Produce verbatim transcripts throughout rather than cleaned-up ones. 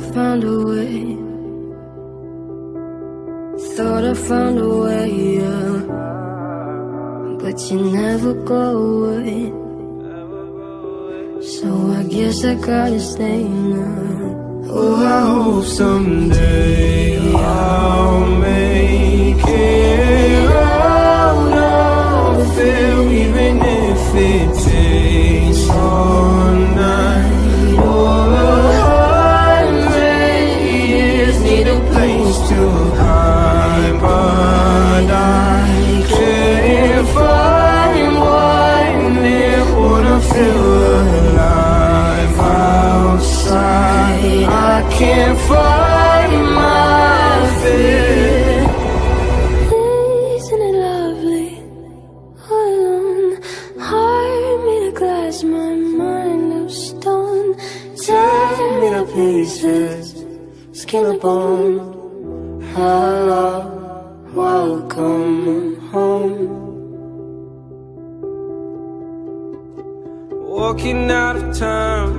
found a way. Thought I found a way, yeah. But you never go away. So I guess I gotta stay now. Oh, I hope someday I'll make it out of there, even if it takes all night or a hundred years. Need a place to hide, but I can't find one that wanna feel alive outside. I can't find my fear. Isn't it lovely? All alone, heart made of glass, my mind of stone. Tear me to pieces, skin and bone. Hello, welcome home. Walking out of town,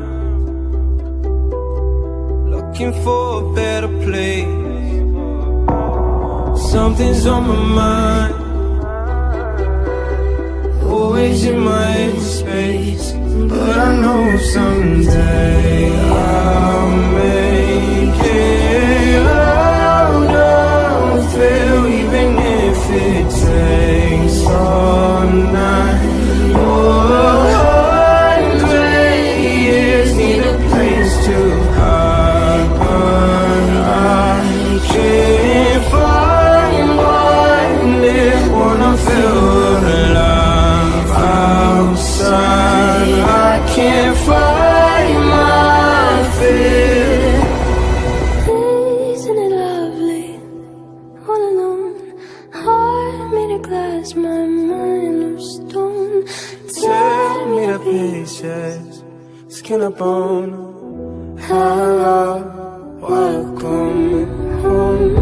looking for a better place. Something's on my mind, always in my headspace. But I know someday I'll make it out of there, even if it takes all night or a hundred years. Need a place to hide, but I can't find one that wanna feel alive outside. I can't find my fear. Isn't it lovely? All alone, heart made of glass, my mind of stone. Tear me to pieces, skin and bone. Hello, welcome home.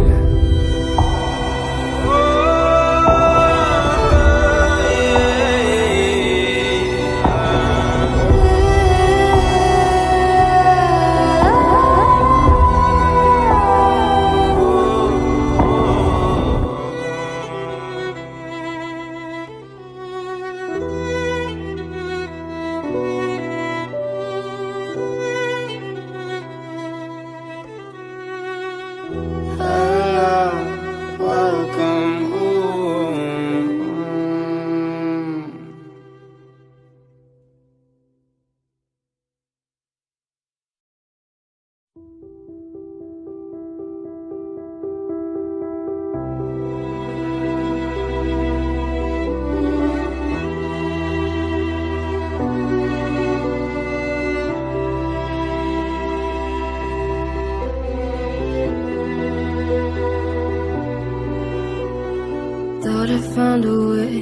Thought I found a way.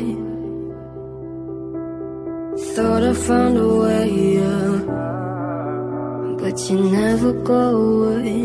Thought I found a way, yeah. But you never go away.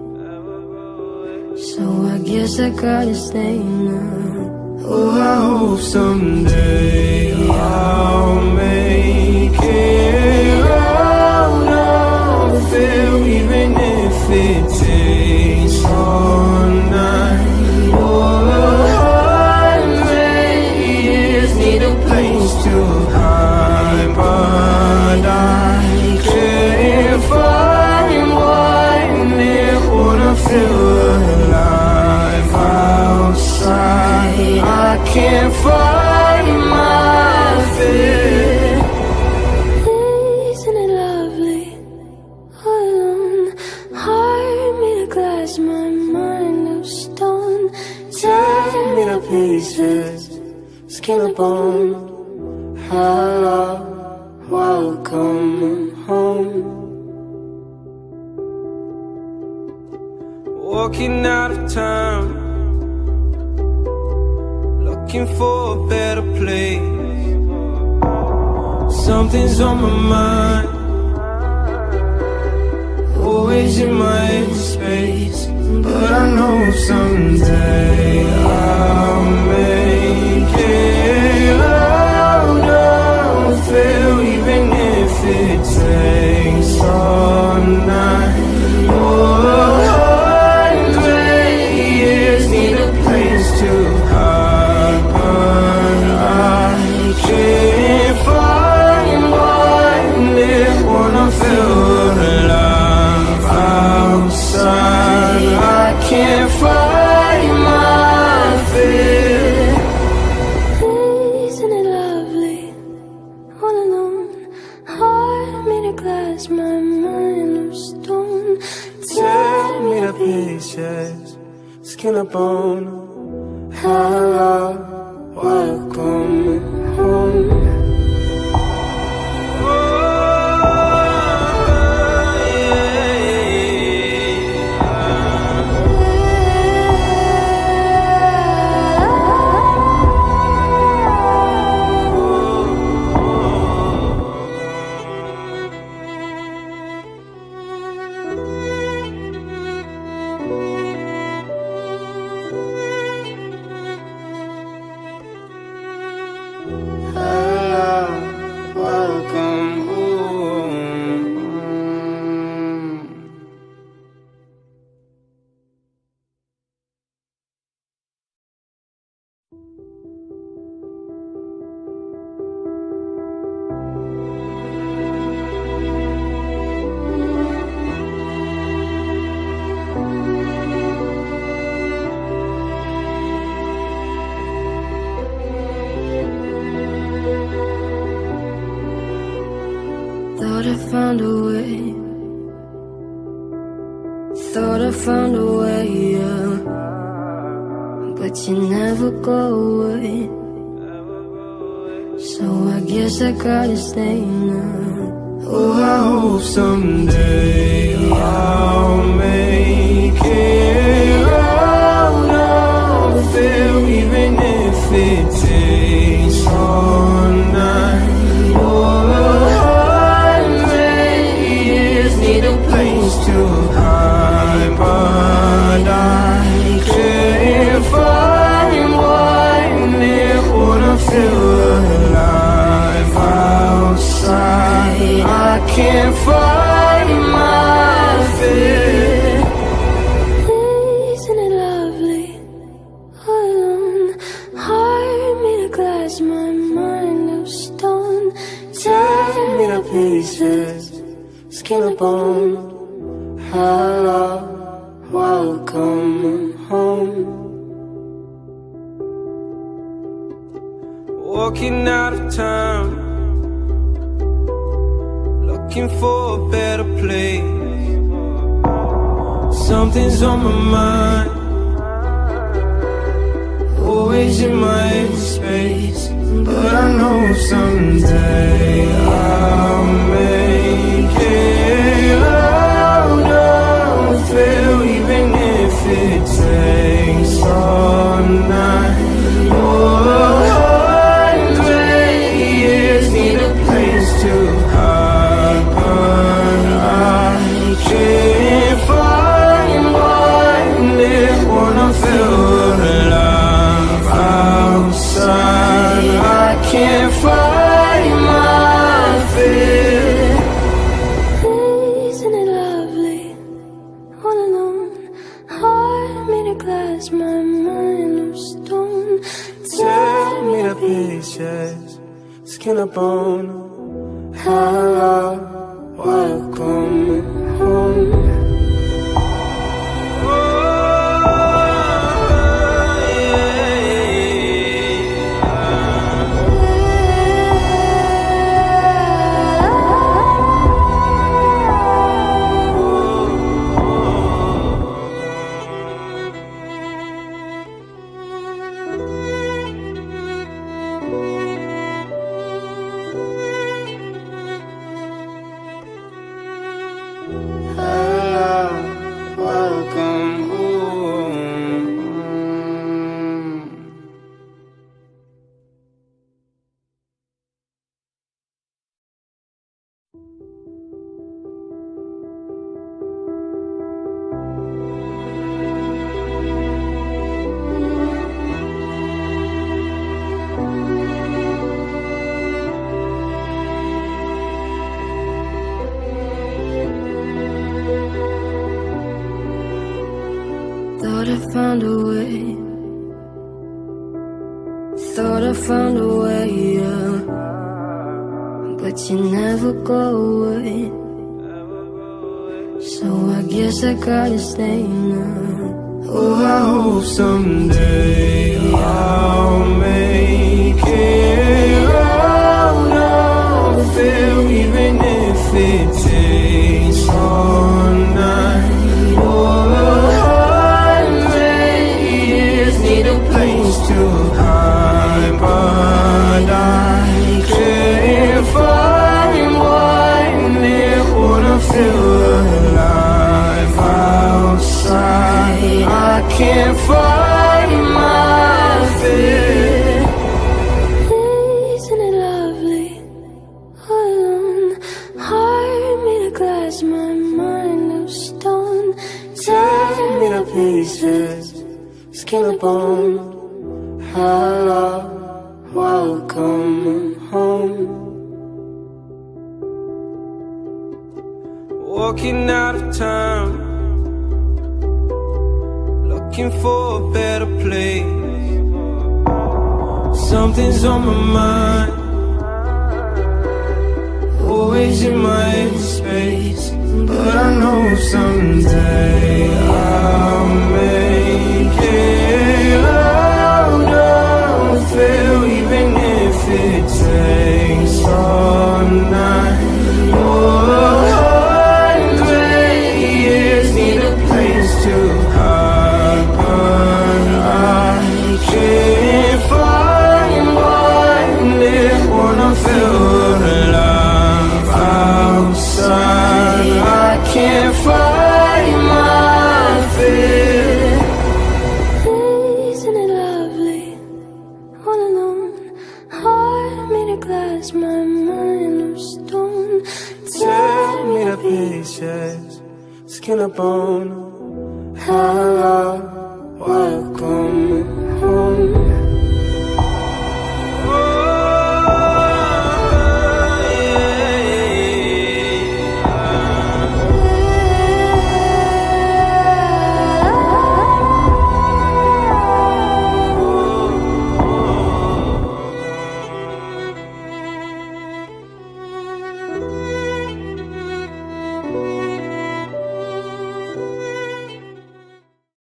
So I guess I gotta stay now. Oh, I hope someday I'll make it out of there, even if it takes all night or a hundred years. Need a place to hide, but I can't find one that wanna feel alive outside. I can't find my fear. Isn't it lovely? All alone, heart made of glass, my mind of stone. Tear me to pieces, skin and bone. Hello, welcome home. Walking out of town, looking for a better place. Something's on my mind, always in my headspace. But I know someday I'll make it out of there, even if it takes all night or can't find one if wanna feel alive outside. I can't find my fear. Isn't it lovely? All alone, heart made of glass, my mind of stone. Tear me to pieces, skin and bone. Hello, welcome home. Thought I found a way. Thought I found a way, yeah. But you never go away. So I guess I gotta stay now. Oh, I hope someday I'll make it out of there, even if it takes all night. To hide, but I can't find one if wanna feel alive outside. I can't find my fear. Isn't it lovely? All alone, heart made of glass, my mind of stone. Tear me to pieces, skin and bone. Hello, welcome home. Walking out of town, looking for a better place. Something's on my mind, always in my space. But I know someday I'll make it out of there, even if it takes all night. Oh, hundred years need a place to hide, but I can't find one if wanna feel alive outside. I can't find my fear. Isn't it lovely? All alone, heart made of glass, my mind of stone. Tear me to pieces, skin and bone. Hello, welcome home. Thought I found a way. Thought I found a way, yeah. but you never go away. So I guess I gotta stay now. Oh, I hope someday I'll make it out of here, even if it takes all night or a hundred years. Need a place to hide, but I can't find one that wanna feel alive outside. I can't find my fear. Isn't it lovely? All alone, heart made of glass, my mind of stone. Tear me to pieces, skin and bone. Hello, welcome home. Walking out of town, looking for a better place. Something's on my mind, always in my space. But I know someday I'll make it out of here, even if it takes all night or a hundred years. Need a place to hide, but I can't find one that wanna feel alive outside. I can't find my fear. Isn't it lovely? All alone, heart made of glass, my mind of stone. Tear me to pieces, skin and bone. Hello, welcome home. Thank you.